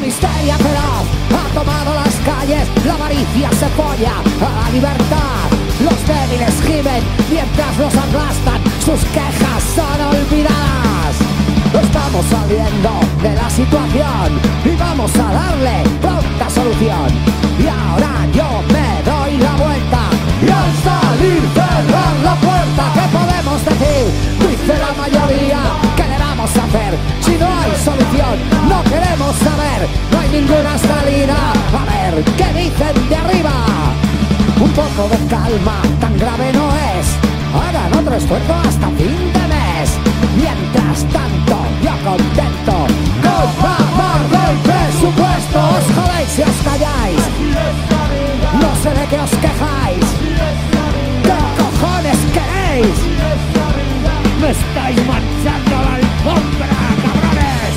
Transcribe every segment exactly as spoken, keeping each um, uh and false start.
histeria feroz ha tomado las calles, la avaricia se folla a la libertad. Los débiles gimen mientras los aplastan, sus quejas son olvidadas. Estamos saliendo de la situación y vamos a darle pronta solución. Y ahora yo me doy la vuelta y al salir cerrar la puerta. ¿Qué podemos decir? Dice la mayoría. ¿Qué le vamos a hacer? Si no hay solución, no queremos saber. No hay ninguna salida. A ver, ¿qué dicen de arriba? Un poco de calma, tan grave no es. Hagan otro esfuerzo hasta fin de mes. Mientras tanto, yo contento con mamar del presupuesto. Os jodéis si os calláis. No sé de qué os quejáis. ¿Qué cojones queréis? Me estáis manchando la alfombra, cabrones.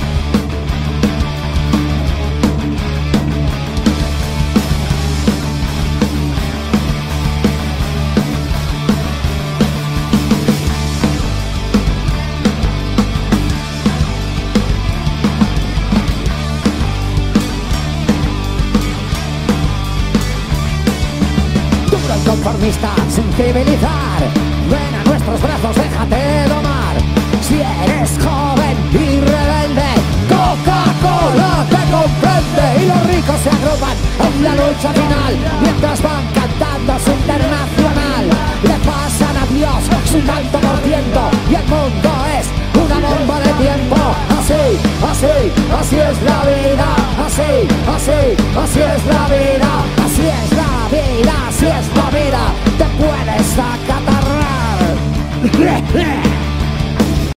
Conformista sin civilizar, ven a nuestros brazos, déjate domar. Si eres joven y rebelde, Coca-Cola te comprende. Y los ricos se agrupan en la lucha final, mientras van cantando su internacional. Le pasan a Dios su tanto por ciento y el mundo es una bomba de tiempo. Así, así, así es la vida. Así, así, así es la vida. Así es la vida, así es la vida. Te puedes acatarrar.